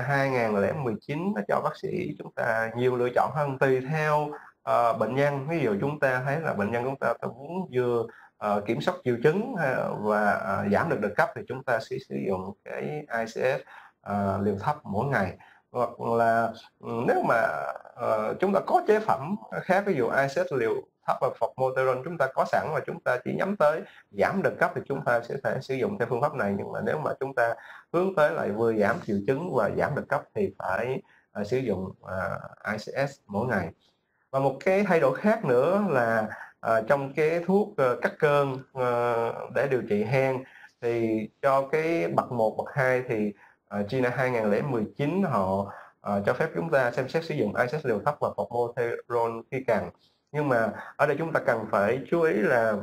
S1: 2019 nó cho bác sĩ chúng ta nhiều lựa chọn hơn tùy theo bệnh nhân. Ví dụ chúng ta thấy là bệnh nhân chúng ta muốn vừa kiểm soát triệu chứng và giảm được đợt cấp thì chúng ta sẽ sử dụng cái ICS liều thấp mỗi ngày. Hoặc là nếu mà chúng ta có chế phẩm khác, ví dụ ICS liều thấp và formoterol chúng ta có sẵn và chúng ta chỉ nhắm tới giảm đợt cấp thì chúng ta sẽ thể sử dụng theo phương pháp này. Nhưng mà nếu mà chúng ta hướng tới lại vừa giảm triệu chứng và giảm đợt cấp thì phải sử dụng ICS mỗi ngày. Và một cái thay đổi khác nữa là trong cái thuốc cắt cơn để điều trị hen thì cho cái bậc 1, bậc 2 thì Gina 2019 họ cho phép chúng ta xem xét sử dụng ICS liều thấp và formoterol khi cần. Nhưng mà ở đây chúng ta cần phải chú ý là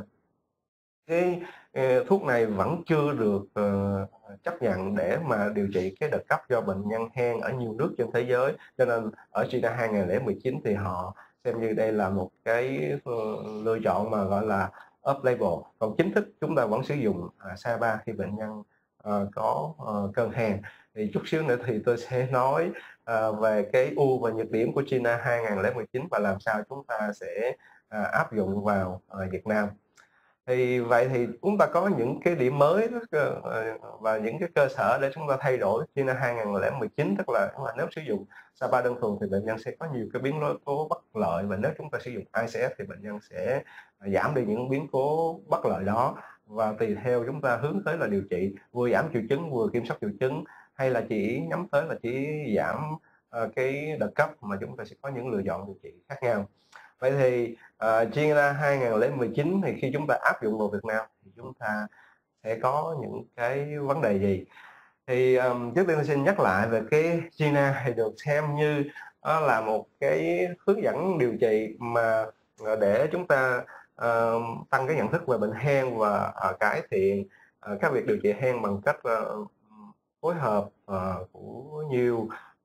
S1: cái thuốc này vẫn chưa được chấp nhận để mà điều trị cái đợt cấp cho bệnh nhân hen ở nhiều nước trên thế giới. Cho nên ở Gina 2019 thì họ xem như đây là một cái lựa chọn mà gọi là off-label. Còn chính thức chúng ta vẫn sử dụng SABA khi bệnh nhân có cơn hen. Thì chút xíu nữa thì tôi sẽ nói về cái ưu và nhược điểm của Gina 2019 và làm sao chúng ta sẽ áp dụng vào Việt Nam. Thì vậy thì chúng ta có những cái điểm mới và những cái cơ sở để chúng ta thay đổi Gina 2019, tức là nếu sử dụng SABA đơn thuần thì bệnh nhân sẽ có nhiều cái biến cố bất lợi, và nếu chúng ta sử dụng ICS thì bệnh nhân sẽ giảm đi những biến cố bất lợi đó. Và tùy theo chúng ta hướng tới là điều trị vừa giảm triệu chứng vừa kiểm soát triệu chứng, hay là chỉ nhắm tới là chỉ giảm cái đợt cấp, mà chúng ta sẽ có những lựa chọn điều trị khác nhau. Vậy thì Gina 2019 thì khi chúng ta áp dụng vào Việt Nam thì chúng ta sẽ có những cái vấn đề gì? Thì trước tiên tôi xin nhắc lại về cái Gina thì được xem như là một cái hướng dẫn điều trị mà để chúng ta tăng cái nhận thức về bệnh hen và cải thiện các việc điều trị hen bằng cách phối hợp của nhiều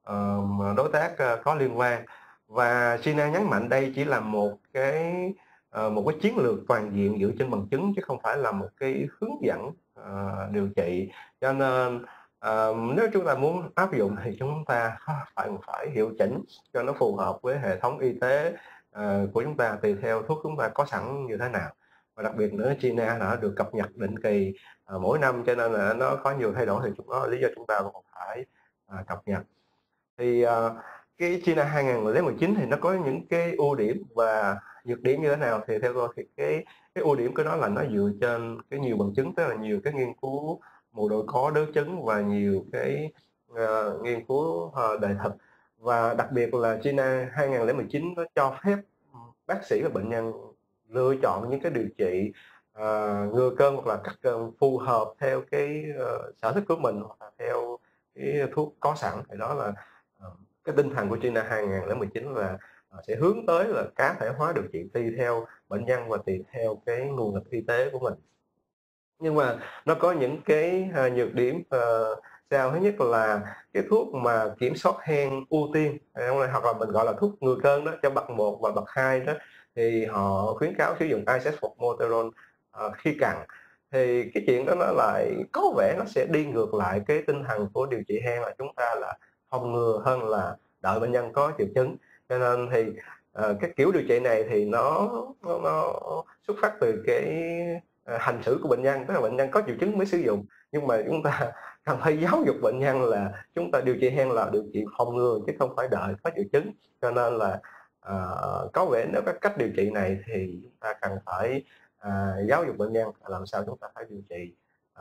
S1: đối tác có liên quan. Và Gina nhấn mạnh đây chỉ là một cái chiến lược toàn diện dựa trên bằng chứng chứ không phải là một cái hướng dẫn điều trị. Cho nên nếu chúng ta muốn áp dụng thì chúng ta phải hiệu chỉnh cho nó phù hợp với hệ thống y tế của chúng ta, tùy theo thuốc chúng ta có sẵn như thế nào. Và đặc biệt nữa, Gina đã được cập nhật định kỳ mỗi năm, cho nên là nó có nhiều thay đổi thì đó là lý do chúng ta còn phải cập nhật. Thì cái Gina 2019 thì nó có những cái ưu điểm và nhược điểm như thế nào? Thì theo tôi thì cái ưu điểm của nó là nó dựa trên cái nhiều bằng chứng, tức là nhiều cái nghiên cứu mù đội có đối chứng và nhiều cái nghiên cứu đời thực. Và đặc biệt là Gina 2019 nó cho phép bác sĩ và bệnh nhân lựa chọn những cái điều trị ngừa cơn hoặc là cắt cơn phù hợp theo cái sở thích của mình, hoặc là theo cái thuốc có sẵn. Thì đó là cái tinh thần của Gina 2019 là sẽ hướng tới là cá thể hóa điều trị tùy theo bệnh nhân và tùy theo cái nguồn lực y tế của mình. Nhưng mà nó có những cái, nhược điểm, sau. Thứ nhất là cái thuốc mà kiểm soát hen ưu tiên, hoặc là mình gọi là thuốc ngừa cơn đó, cho bậc 1 và bậc 2 đó, thì họ khuyến cáo sử dụng isoflurane, khi cần. Thì cái chuyện đó nó lại có vẻ nó sẽ đi ngược lại cái tinh thần của điều trị hen là chúng ta là phòng ngừa hơn là đợi bệnh nhân có triệu chứng. Cho nên thì, cái kiểu điều trị này thì nó xuất phát từ cái hành xử của bệnh nhân, tức là bệnh nhân có triệu chứng mới sử dụng, nhưng mà chúng ta cần phải giáo dục bệnh nhân là chúng ta điều trị hen là điều trị phòng ngừa chứ không phải đợi có triệu chứng. Cho nên là, có vẻ nếu các cách điều trị này thì chúng ta cần phải, giáo dục bệnh nhân làm sao chúng ta phải điều trị,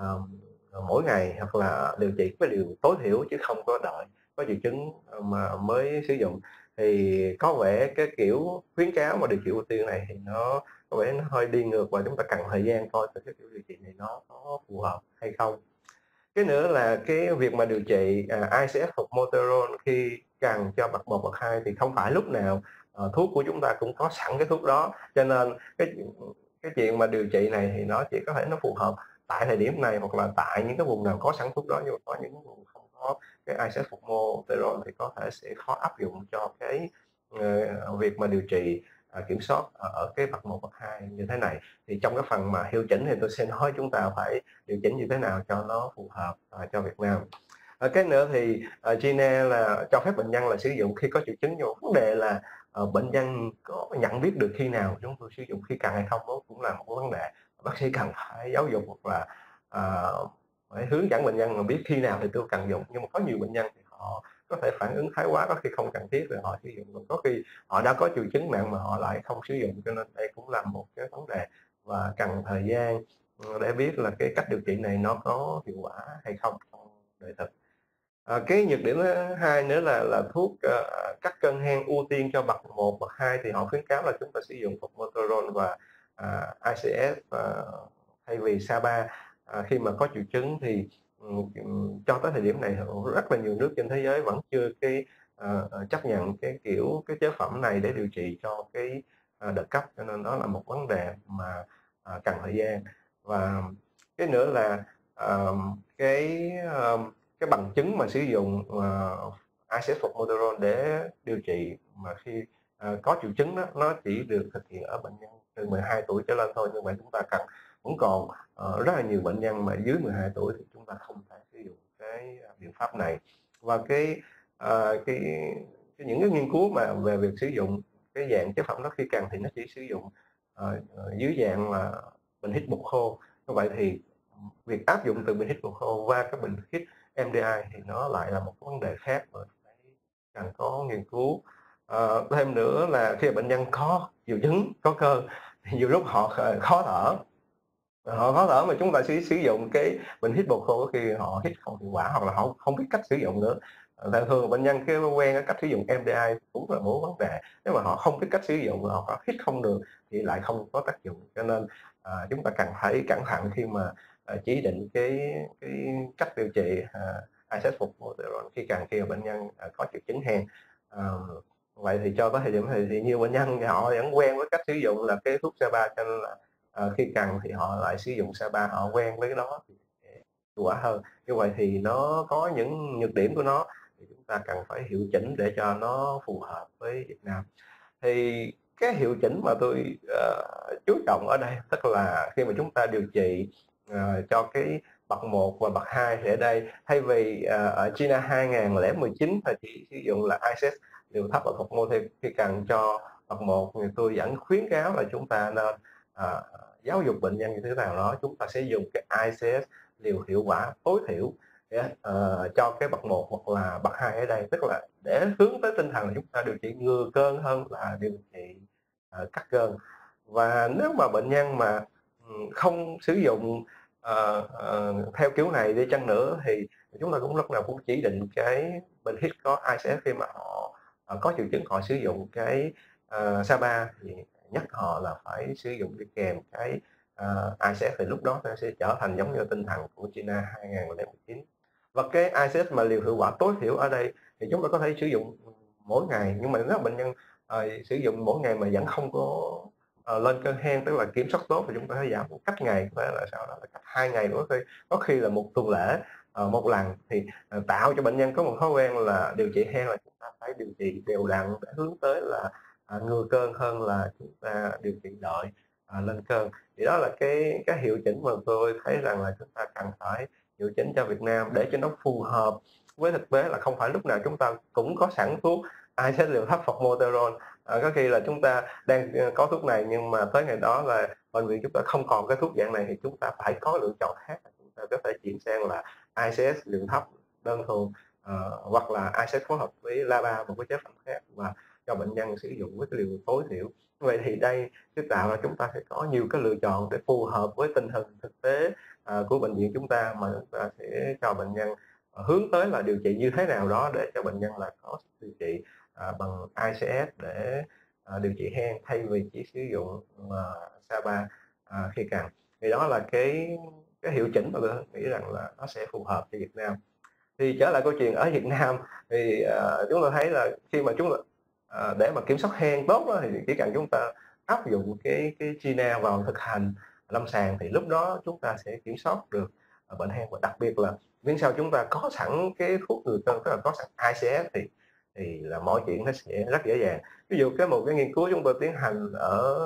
S1: mỗi ngày hoặc là điều trị cái liều tối thiểu chứ không có đợi có triệu chứng, mà mới sử dụng. Thì có vẻ cái kiểu khuyến cáo mà điều trị ưu tiên này thì nó có vẻ nó hơi đi ngược và chúng ta cần thời gian coi thử cái kiểu điều trị này nó có phù hợp hay không. Cái nữa là cái việc mà điều trị, ICS hoặc Motorol khi cần cho bậc 1, bậc 2 thì không phải lúc nào, thuốc của chúng ta cũng có sẵn cái thuốc đó. Cho nên cái chuyện mà điều trị này thì nó chỉ có thể nó phù hợp tại thời điểm này hoặc là tại những cái vùng nào có sẵn thuốc đó, nhưng mà có những vùng không có cái ICS hoặc Motorol thì có thể sẽ khó áp dụng cho cái, việc mà điều trị, kiểm soát ở cái bậc 1, bậc 2 như thế này. Thì trong cái phần mà hiệu chỉnh thì tôi sẽ nói chúng ta phải điều chỉnh như thế nào cho nó phù hợp, cho Việt Nam. Cái nữa thì, Gina là cho phép bệnh nhân là sử dụng khi có triệu chứng, nhưng mà vấn đề là, bệnh nhân có nhận biết được khi nào chúng tôi sử dụng khi cần hay không, đó cũng là một vấn đề. Bác sĩ cần phải giáo dục hoặc là, phải hướng dẫn bệnh nhân mà biết khi nào thì tôi cần dùng. Nhưng mà có nhiều bệnh nhân thì họ có thể phản ứng thái quá, có khi không cần thiết rồi họ sử dụng, còn có khi họ đã có triệu chứng nặng mà họ lại không sử dụng, cho nên đây cũng là một cái vấn đề và cần thời gian, để biết là cái cách điều trị này nó có hiệu quả hay không trong đời thực. Cái nhược điểm thứ hai nữa là thuốc, cắt cân hen ưu tiên cho bậc 1, bậc 2 thì họ khuyến cáo là chúng ta sử dụng formoterol và, ICS, thay vì SABA, khi mà có triệu chứng thì, cho tới thời điểm này rất là nhiều nước trên thế giới vẫn chưa chấp nhận cái chế phẩm này để điều trị cho cái, đợt cấp, cho nên đó là một vấn đề mà, cần thời gian. Và cái nữa là, cái, cái bằng chứng mà sử dụng, isoflurane để điều trị mà khi, có triệu chứng đó, nó chỉ được thực hiện ở bệnh nhân từ 12 tuổi trở lên thôi. Như vậy chúng ta vẫn còn, rất là nhiều bệnh nhân mà dưới 12 tuổi thì chúng ta không thể sử dụng cái, biện pháp này. Và những cái nghiên cứu mà về việc sử dụng cái dạng chế phẩm đó khi cần thì nó chỉ sử dụng, dưới dạng là bình hít bột khô. Như vậy thì việc áp dụng từ bình hít bột khô qua cái bình hít MDI thì nó lại là một vấn đề khác mà phải cần có nghiên cứu. Thêm nữa là khi bệnh nhân có triệu chứng, có cơn thì nhiều lúc họ khó thở mà chúng ta sử dụng cái bình hít bột khô, có khi họ hít không hiệu quả hoặc là họ không biết cách sử dụng nữa. Thường bệnh nhân cái quen cái cách sử dụng MDI cũng là một vấn đề. Nếu mà họ không biết cách sử dụng, họ hít không được thì lại không có tác dụng. Cho nên, chúng ta cần phải cẩn thận khi mà, chỉ định cái cách điều trị, isoflurane khi cần khi mà bệnh nhân, có triệu chứng hen. Vậy thì cho tới thời điểm này thì nhiều bệnh nhân thì họ vẫn quen với cách sử dụng là cái thuốc SABA, cho nên là, khi cần thì họ lại sử dụng SABA, họ quen với cái đó thì sẽ hiệu quả hơn. Như vậy thì nó có những nhược điểm của nó thì chúng ta cần phải hiệu chỉnh để cho nó phù hợp với Việt Nam. Thì cái hiệu chỉnh mà tôi, chú trọng ở đây tức là khi mà chúng ta điều trị, cho cái bậc 1 và bậc 2 thì ở đây thay vì, ở China 2019 là chỉ sử dụng là ICS liều thấp và phục mô thêm khi cần cho bậc 1 thì tôi vẫn khuyến cáo là chúng ta nên, giáo dục bệnh nhân như thế nào đó, chúng ta sẽ dùng cái ICS liều hiệu quả tối thiểu để, cho cái bậc 1 hoặc là bậc 2 ở đây, tức là để hướng tới tinh thần là chúng ta điều trị ngừa cơn hơn là điều trị, cắt cơn. Và nếu mà bệnh nhân mà, không sử dụng, theo kiểu này đi chăng nữa thì chúng ta cũng lúc nào cũng chỉ định cái bình hít có ICS khi mà họ, có triệu chứng họ sử dụng cái, SABA thì nhắc họ là phải sử dụng đi kèm cái, ICS thì lúc đó nó sẽ trở thành giống như tinh thần của China 2019. Và cái ICS mà liều hiệu quả tối thiểu ở đây thì chúng ta có thể sử dụng mỗi ngày, nhưng mà nếu bệnh nhân sử dụng mỗi ngày mà vẫn không có lên cơn hen, tức là kiểm soát tốt, thì chúng ta sẽ giảm cách ngày, có thể là sau đó là cách 2 ngày, có khi là một tuần lễ một lần, thì tạo cho bệnh nhân có một thói quen là điều trị hen là chúng ta phải điều trị đều đặn để hướng tới là ngừa cơn hơn là chúng ta điều trị đợi lên cơn. Thì đó là cái hiệu chỉnh mà tôi thấy rằng là chúng ta cần phải hiệu chỉnh cho Việt Nam để cho nó phù hợp với thực tế, là không phải lúc nào chúng ta cũng có sẵn thuốc AZ liều thấp Formoterol. Có khi là chúng ta đang có thuốc này, nhưng mà tới ngày đó là bệnh viện chúng ta không còn cái thuốc dạng này, thì chúng ta phải có lựa chọn khác, chúng ta có thể chuyển sang là ACS liều thấp đơn thuần, hoặc là ACS phối hợp với LABA, một cái chế phẩm khác, và cho bệnh nhân sử dụng với cái liều tối thiểu. Vậy thì đây sẽ tạo ra chúng ta sẽ có nhiều cái lựa chọn để phù hợp với tình hình thực tế của bệnh viện chúng ta, mà chúng ta sẽ cho bệnh nhân hướng tới là điều trị như thế nào đó để cho bệnh nhân là có điều trị bằng ICS để điều trị hen, thay vì chỉ sử dụng SABA khi cần. Thì đó là cái hiệu chỉnh mà tôi nghĩ rằng là nó sẽ phù hợp cho Việt Nam. Thì trở lại câu chuyện ở Việt Nam, thì chúng ta thấy là khi mà để mà kiểm soát hen tốt đó, thì chỉ cần chúng ta áp dụng cái GINA vào thực hành lâm sàng, thì lúc đó chúng ta sẽ kiểm soát được bệnh hen. Và đặc biệt là miễn sao chúng ta có sẵn cái thuốc ngừa cơn, tức là có sẵn ICS, thì là mọi chuyện nó sẽ rất dễ dàng. Ví dụ một cái nghiên cứu chúng tôi tiến hành ở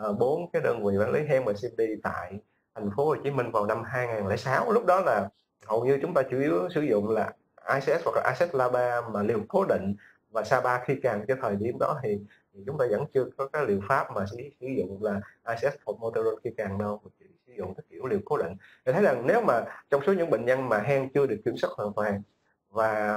S1: 4 cái đơn vị quản lý hen và CMD tại thành phố Hồ Chí Minh vào năm 2006. Lúc đó là hầu như chúng ta chủ yếu sử dụng là ICS hoặc là ACS LABA mà liều cố định, và SABA khi cần. Cái thời điểm đó thì chúng ta vẫn chưa có cái liệu pháp mà sử dụng là ICS Formoterol khi cần đâu, chỉ sử dụng cái kiểu liều cố định. Để thấy rằng nếu mà trong số những bệnh nhân mà hen chưa được kiểm soát hoàn toàn và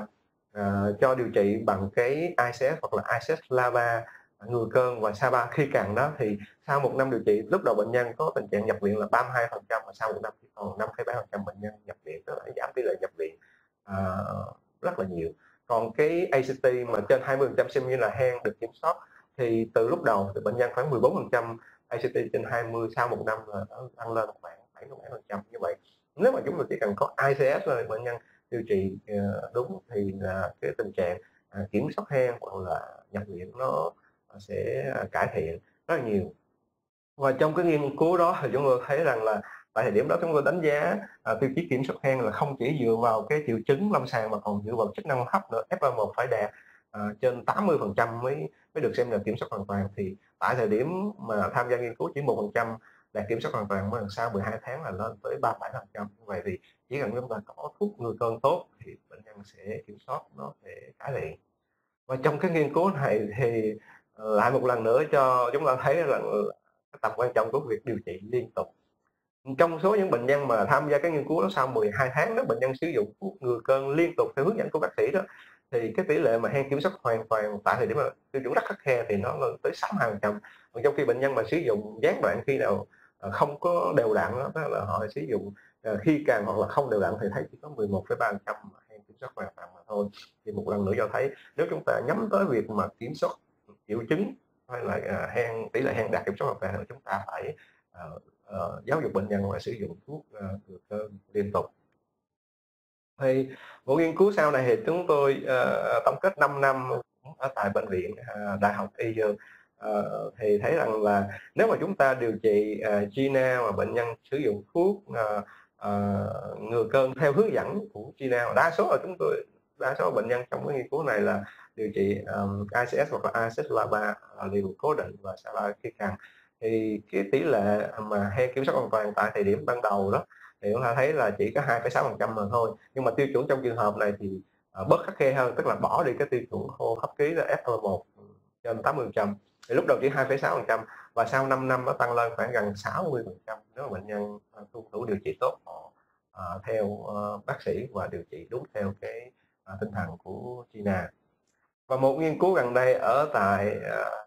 S1: cho điều trị bằng cái ICS hoặc là ICS LABA ngừa cơn và SABA khi cần đó, thì sau 1 năm điều trị, lúc đầu bệnh nhân có tình trạng nhập viện là 32%, và sau 1 năm chỉ còn 5,7% bệnh nhân nhập viện, tức là giảm tỷ lệ nhập viện rất là nhiều. Còn cái ACT mà trên 20% xem như là hen được kiểm soát, thì từ lúc đầu thì bệnh nhân khoảng 14% ACT trên 20, sau 1 năm là nó tăng lên khoảng 7,7%. Như vậy nếu mà chúng ta chỉ cần có ICS rồi, bệnh nhân điều trị đúng, thì là cái tình trạng kiểm soát hen hoặc là nhập viện nó sẽ cải thiện rất là nhiều. Và trong cái nghiên cứu đó thì chúng tôi thấy rằng là tại thời điểm đó chúng tôi đánh giá tiêu chí kiểm soát hen là không chỉ dựa vào cái triệu chứng lâm sàng mà còn dựa vào chức năng hô hấp nữa. FA1 phải đạt trên 80% mới được xem là kiểm soát hoàn toàn. Thì tại thời điểm mà tham gia nghiên cứu chỉ 1% đạt kiểm soát hoàn toàn, mà sau 12 tháng là lên tới 37%. Như vậy thì chỉ cần chúng ta có thuốc ngừa cơn tốt thì bệnh nhân sẽ kiểm soát, nó sẽ cải thiện. Và trong cái nghiên cứu này thì lại một lần nữa cho chúng ta thấy rằng tầm quan trọng của việc điều trị liên tục. Trong số những bệnh nhân mà tham gia cái nghiên cứu đó, sau 12 tháng nếu bệnh nhân sử dụng thuốc ngừa cơn liên tục theo hướng dẫn của bác sĩ đó, thì cái tỷ lệ mà hen kiểm soát hoàn toàn tại thời điểm mà tiêu chuẩn rất khắt khe thì nó lên tới 62%. Còn trong khi bệnh nhân mà sử dụng gián đoạn khi nào không có đều đặn đó, tức là họ sử dụng khi càng hoặc là không đều đặn, thì thấy chỉ có 11,3% hen kiểm soát hoàn toàn mà thôi. Thì một lần nữa cho thấy nếu chúng ta nhắm tới việc mà kiểm soát triệu chứng hay là hen, tỷ lệ hen đạt kiểm soát hoàn toàn, chúng ta phải giáo dục bệnh nhân là sử dụng thuốc ngừa cơn liên tục. Thì một nghiên cứu sau này thì chúng tôi tổng kết 5 năm ở tại bệnh viện Đại học Y Dược, thì thấy rằng là nếu mà chúng ta điều trị GINA mà bệnh nhân sử dụng thuốc ngừa cơn theo hướng dẫn của GINA, đa số bệnh nhân trong cái nghiên cứu này là điều trị ICS hoặc là ICS LABA liều cố định và SABA khi cần, thì cái tỷ lệ mà hen kiểm soát hoàn toàn tại thời điểm ban đầu đó thì chúng ta thấy là chỉ có 2,6% mà thôi. Nhưng mà tiêu chuẩn trong trường hợp này thì bớt khắt khe hơn, tức là bỏ đi cái tiêu chuẩn hô hấp ký là FE1 trên 80%. Thì lúc đầu chỉ 2,6%, và sau 5 năm nó tăng lên khoảng gần 60% nếu mà bệnh nhân tuân thủ điều trị tốt, họ theo bác sĩ và điều trị đúng theo cái tinh thần của GINA. Và một nghiên cứu gần đây ở tại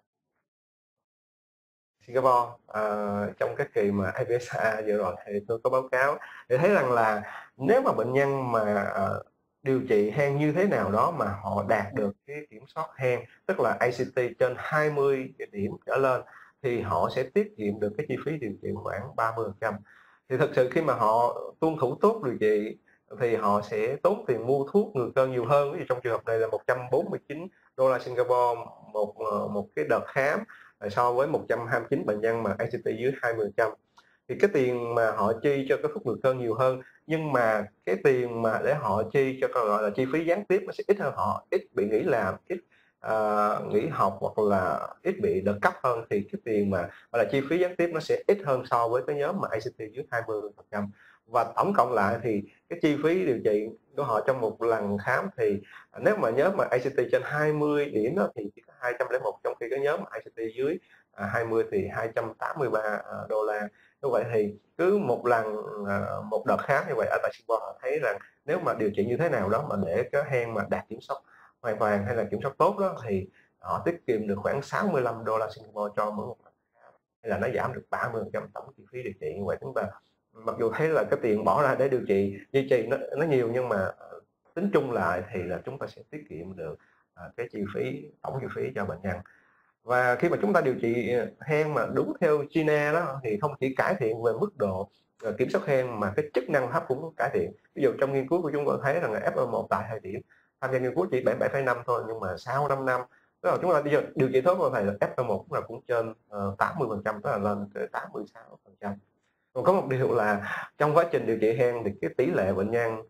S1: Singapore trong cái kỳ mà APSA vừa rồi thì tôi có báo cáo để thấy rằng là nếu mà bệnh nhân mà điều trị hen như thế nào đó mà họ đạt được cái kiểm soát hen, tức là ACT trên 20 điểm trở lên, thì họ sẽ tiết kiệm được cái chi phí điều trị khoảng 30%. Thì thực sự khi mà họ tuân thủ tốt điều trị thì họ sẽ tốn tiền mua thuốc ngừa cơn nhiều hơn. Ví dụ trong trường hợp này là 149 đô la Singapore một cái đợt khám so với 129 bệnh nhân mà ACT dưới 20%. Thì cái tiền mà họ chi cho cái thuốc ngừa cơn nhiều hơn, nhưng mà cái tiền mà để họ chi cho cái, gọi là, chi phí gián tiếp nó sẽ ít hơn, họ ít bị nghỉ làm, ít, nghỉ học hoặc là ít bị đợt cấp hơn, thì cái tiền mà, gọi là, chi phí gián tiếp nó sẽ ít hơn so với cái nhóm mà ACT dưới 20%. Và tổng cộng lại thì cái chi phí điều trị của họ trong một lần khám thì nếu mà nhóm mà ACT trên 20 điểm đó thì chỉ có 201, trong khi cái nhóm ACT dưới 20 thì 283 đô la. Như vậy thì cứ một lần, một đợt khám như vậy ở tại Singapore, họ thấy rằng nếu mà điều trị như thế nào đó mà để cái hen mà đạt kiểm soát hoàn toàn hay là kiểm soát tốt đó, thì họ tiết kiệm được khoảng 65 đô la Singapore cho mỗi một lần khám, hay là nó giảm được 30% tổng chi phí điều trị. Như vậy chúng ta mặc dù thấy là cái tiền bỏ ra để điều trị duy trì nó nhiều, nhưng mà tính chung lại thì là chúng ta sẽ tiết kiệm được cái chi phí, tổng chi phí cho bệnh nhân. Và khi mà chúng ta điều trị hen mà đúng theo GINA đó thì không chỉ cải thiện về mức độ kiểm soát hen mà cái chức năng hấp cũng cải thiện. Ví dụ trong nghiên cứu của chúng tôi thấy rằng là FO1 tại thời điểm tham gia nghiên cứu chỉ 77,5 thôi, nhưng mà sau 5 năm, tức là chúng ta bây giờ điều trị tốt của thầy là FO1 cũng trên 80%, tức là lên tới 86%. Còn có một điều là trong quá trình điều trị hen thì cái tỷ lệ bệnh nhân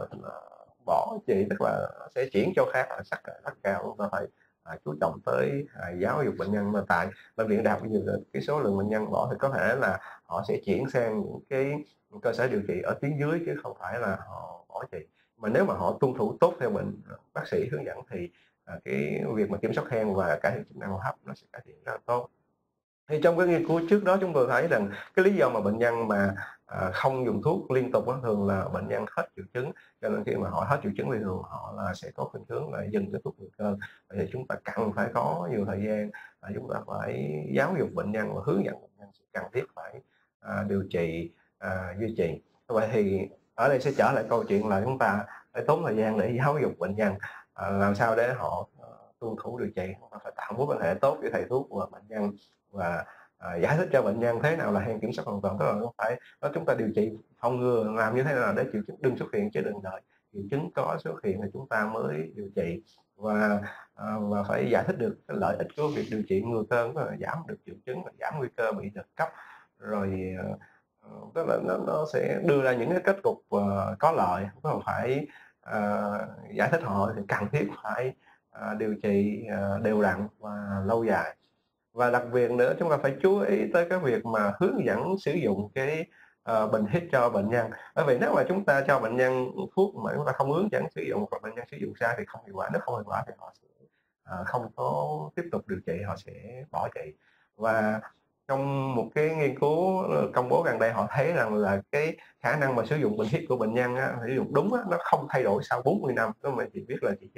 S1: bỏ trị, tức là sẽ chuyển chỗ khác là rất cao. Chúng ta phải chú trọng tới giáo dục bệnh nhân, mà tại bệnh viện Đại học bây giờ cái số lượng bệnh nhân bỏ thì có thể là họ sẽ chuyển sang những cái cơ sở điều trị ở tuyến dưới chứ không phải là họ bỏ trị. Mà nếu mà họ tuân thủ tốt theo bác sĩ hướng dẫn thì cái việc mà kiểm soát hen và cải thiện chức năng hô hấp nó sẽ cải thiện rất là tốt. Thì trong cái nghiên cứu trước đó chúng tôi thấy rằng cái lý do mà bệnh nhân mà không dùng thuốc liên tục đó, thường là bệnh nhân hết triệu chứng, cho nên khi mà họ hết triệu chứng thì thường họ là sẽ có khuynh hướng là dừng cái thuốc ngừa cơn. Vậy thì chúng ta cần phải có nhiều thời gian, chúng ta phải giáo dục bệnh nhân và hướng dẫn bệnh nhân sự cần thiết phải điều trị duy trì. Vậy thì ở đây sẽ trở lại câu chuyện là chúng ta phải tốn thời gian để giáo dục bệnh nhân làm sao để họ tuân thủ điều trị. Chúng ta phải tạo mối quan hệ tốt với thầy thuốc và bệnh nhân, và giải thích cho bệnh nhân thế nào là hen kiểm soát hoàn toàn, tức là không phải chúng ta điều trị phòng ngừa, làm như thế nào để triệu chứng đừng xuất hiện, chứ đừng đợi triệu chứng có xuất hiện thì chúng ta mới điều trị. Và phải giải thích được cái lợi ích của việc điều trị ngừa cơn, là giảm được triệu chứng, giảm nguy cơ bị đợt cấp, rồi tức là nó sẽ đưa ra những cái kết cục có lợi. Không phải giải thích họ thì cần thiết phải điều trị đều đặn và lâu dài. Và đặc biệt nữa chúng ta phải chú ý tới cái việc mà hướng dẫn sử dụng cái bình hít cho bệnh nhân. Bởi vì nếu mà chúng ta cho bệnh nhân thuốc mà chúng ta không hướng dẫn sử dụng, hoặc bệnh nhân sử dụng sai thì không hiệu quả. Nếu không hiệu quả thì họ sẽ không có tiếp tục điều trị, họ sẽ bỏ trị. Và trong một cái nghiên cứu công bố gần đây, họ thấy rằng là cái khả năng mà sử dụng bình hít của bệnh nhân sử dụng đúng nó không thay đổi sau 40 năm. Nó mà chỉ biết là chỉ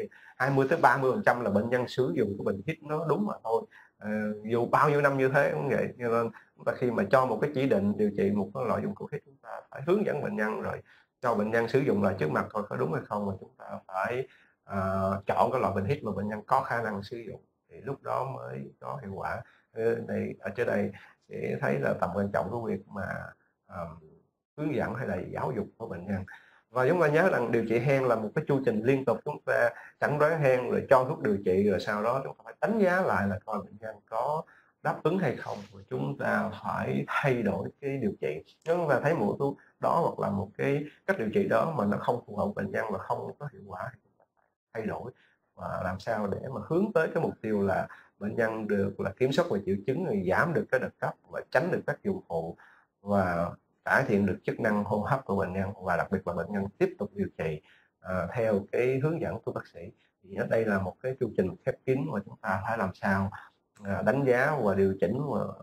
S1: 20-30% là bệnh nhân sử dụng của bình hít nó đúng mà thôi. Dù bao nhiêu năm như thế cũng vậy, cho nên chúng ta khi mà cho một cái chỉ định điều trị một cái loại dụng cụ hít, chúng ta phải hướng dẫn bệnh nhân rồi cho bệnh nhân sử dụng lại trước mặt coi có đúng hay không, mà chúng ta phải chọn cái loại bình hít mà bệnh nhân có khả năng sử dụng thì lúc đó mới có hiệu quả. Đây ở trên đây sẽ thấy là tầm quan trọng của việc mà hướng dẫn hay là giáo dục của bệnh nhân. Và chúng ta nhớ rằng điều trị hen là một cái chu trình liên tục, chúng ta chẩn đoán hen rồi cho thuốc điều trị, rồi sau đó chúng ta phải đánh giá lại là coi bệnh nhân có đáp ứng hay không, và chúng ta phải thay đổi cái điều trị. Nếu chúng ta thấy một thuốc đó hoặc là một cái cách điều trị đó mà nó không phù hợp bệnh nhân và không có hiệu quả thì chúng ta phải thay đổi, và làm sao để mà hướng tới cái mục tiêu là bệnh nhân được là kiểm soát về triệu chứng, rồi giảm được cái đợt cấp và tránh được tác dụng phụ, và cải thiện được chức năng hô hấp của bệnh nhân, và đặc biệt là bệnh nhân tiếp tục điều trị theo cái hướng dẫn của bác sĩ. Thì ở đây là một cái chu trình khép kín mà chúng ta phải làm sao đánh giá và điều chỉnh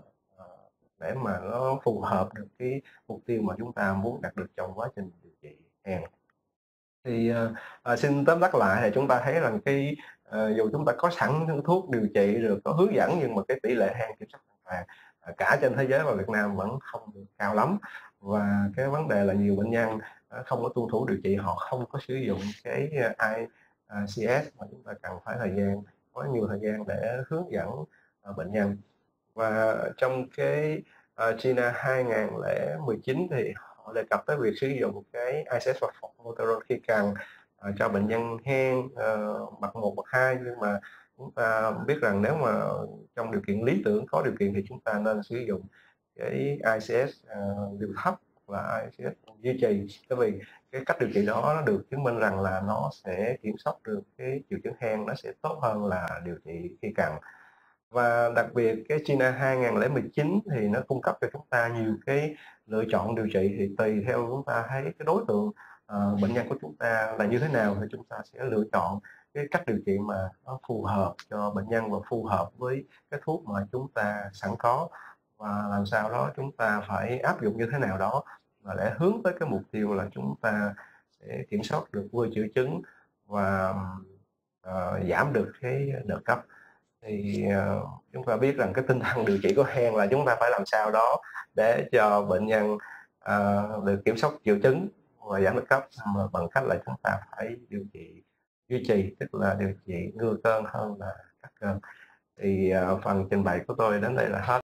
S1: để mà nó phù hợp được cái mục tiêu mà chúng ta muốn đạt được trong quá trình điều trị hen. Thì xin tóm tắt lại thì chúng ta thấy rằng cái dù chúng ta có sẵn thuốc điều trị rồi có hướng dẫn, nhưng mà cái tỷ lệ hen kiểm soát hoàn toàn cả trên thế giới và Việt Nam vẫn không được cao lắm. Và cái vấn đề là nhiều bệnh nhân không có tuân thủ điều trị, họ không có sử dụng cái ICS, mà chúng ta cần phải có nhiều thời gian để hướng dẫn bệnh nhân. Và trong cái GINA 2019 thì họ đề cập tới việc sử dụng cái ICS và formoterol khi cần cho bệnh nhân hen bậc 1, bậc 2, nhưng mà chúng ta biết rằng nếu mà trong điều kiện lý tưởng, có điều kiện thì chúng ta nên sử dụng cái ICS, liều thấp và ICS duy trì. Bởi vì cái cách điều trị đó nó được chứng minh rằng là nó sẽ kiểm soát được cái triệu chứng hen, nó sẽ tốt hơn là điều trị khi cần. Và đặc biệt cái China 2019 thì nó cung cấp cho chúng ta nhiều cái lựa chọn điều trị, thì tùy theo chúng ta thấy cái đối tượng bệnh nhân của chúng ta là như thế nào thì chúng ta sẽ lựa chọn cái cách điều trị mà nó phù hợp cho bệnh nhân và phù hợp với cái thuốc mà chúng ta sẵn có, và làm sao đó chúng ta phải áp dụng như thế nào đó và để hướng tới cái mục tiêu là chúng ta sẽ kiểm soát được vừa triệu chứng và giảm được cái đợt cấp. Thì chúng ta biết rằng cái tinh thần điều trị của hen là chúng ta phải làm sao đó để cho bệnh nhân được kiểm soát triệu chứng và giảm đợt cấp, mà bằng cách là chúng ta phải điều trị duy trì, tức là điều trị ngừa cơn hơn là cắt cơn. Thì phần trình bày của tôi đến đây là hết.